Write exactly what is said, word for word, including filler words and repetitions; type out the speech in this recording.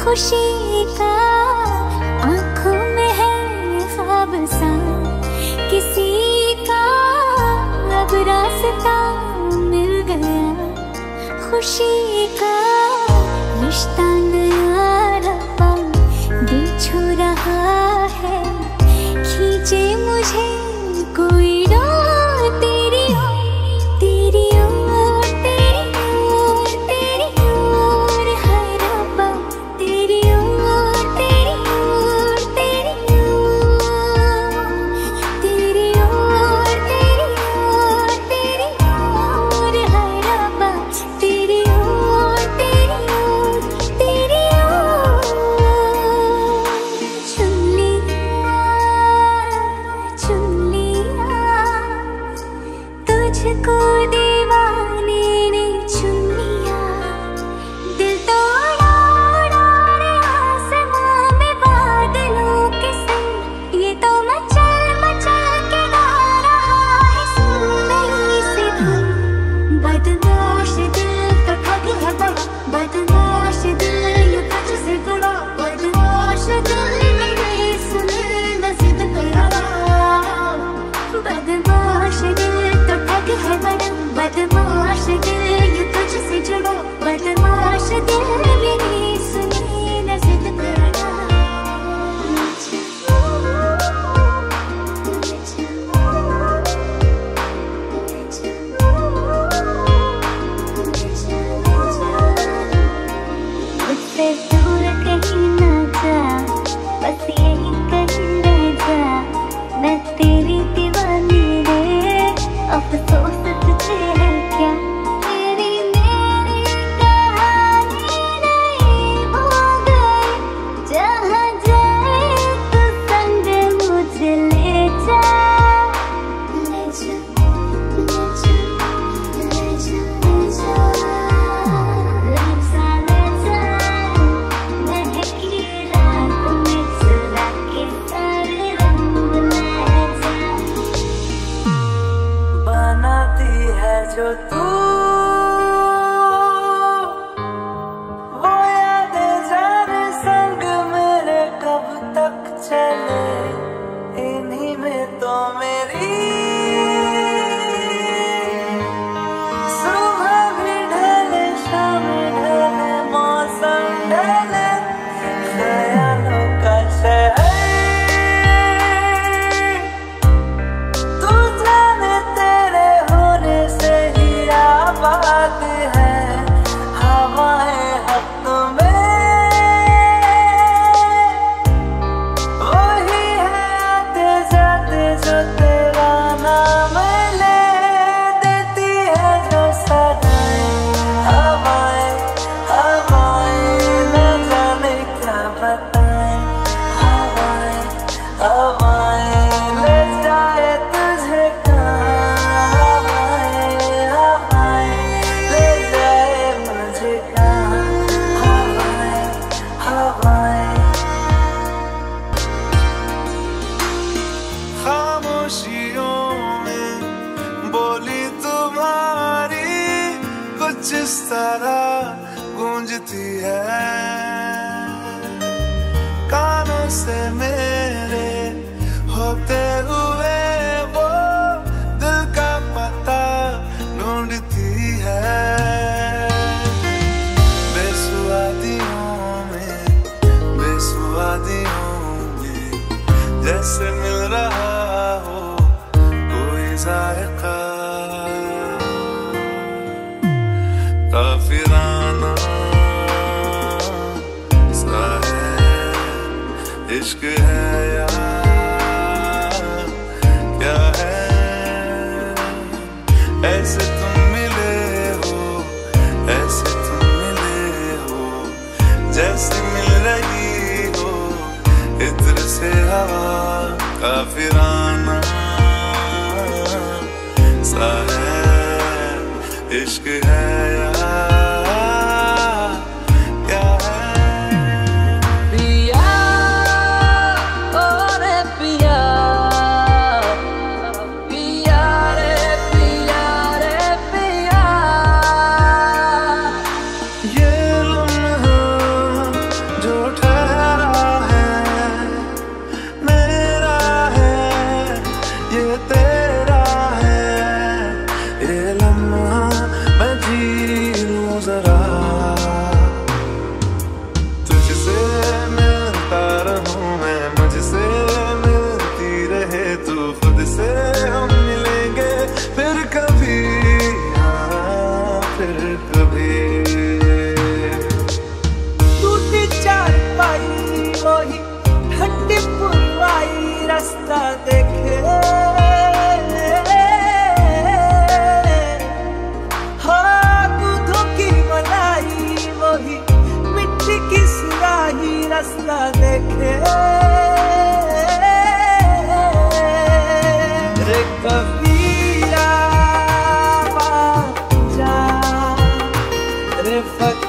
खुशी का आंखों में है ख्वाब सा, किसी का अब रास्ता मिल गया। खुशी का रिश्ता नया रब्बा दिल छू रहा है, खींचे मुझे कोई डोर तेरी ओर, तेरी ओर, तेरी ओर, तेरी ओर है रब्बा, तेरी ओर, तेरी ओर, तेरी ओर, तेरी ओर, तेरी ओर, तेरी ओर है रब्बा, तेरी ओर, तेरी ओर, तेरी ओर। चुन लिया, चुन लिया तुझको दीवाने ने, चुन लिया। दिल तो उड़ा उड़ा रे आसमां में बादलों के संग, ये तो मचल मचल के गा रहा है सुंदरी सी धुन। बदमाश दिल का ठग है बड़ा, बदमाश दिल ये तुझसे जुड़ा, बदमाश दिल मेरे सुने न जिद करा। बदमाश दिल तो ठग है बड़ा, बदमाश दिल ये तुझसे जुड़ा, बदमाश दिल मेरी सुने न जिद करा। मुझसे दूर कहीं ना जा, बस यही कहीं रह जा, मैं तेरी दीवानी रे। अफसोस तुझे है क्या, तेरी मेरी कहानी नहीं हो गई। जहाँ जाए तो संग मुझे ले जा, ले जा, ले जा, ले जा, ले जा, ले जा, ले जा। महकी रात में चुरा के सारे रंग ले जा। बनाती है जो तू वो यादें जाने संग मेरे कब तक चले, इन्हीं में तो मेरी सुबह भी ढले, शाम ढले, मौसम ढले, ख्यालों का शहर तू जाने तेरे होने से ही आबाद है। हवाएं हफ्त में वही है आते जाते जो तेरा नाम ले देती है जो सदाएं। हवाएं हवाएं न जाने क्या बताएं, हवाएं हवाएं ले जाए तुझे कहाँ, हवाएं हवाएं ले जाए मुझे कहाँ, हवाएं हवाएं। खामोशियों में बोली तुम्हारी कुछ इस तरह गूंजती है, कानों से मेरे होते हुए वो दिल का पता ढूंढती है। बेसुआदियों में बेसुआदियों में जैसे मिल रहा हो कोई जायका, काफिराना सा है इश्क है या क्या है। ऐसे तुम मिले हो, ऐसे तुम मिले हो, जैसे मिल रही हो इत्र से हवा, काफिराना सा है इश्क है या क्या है। पिया ओ रे पिया, पिया रे पिया रे पिया, ये लम्हा जो रास्ता देखे रे कबीरा जा रे फकीरा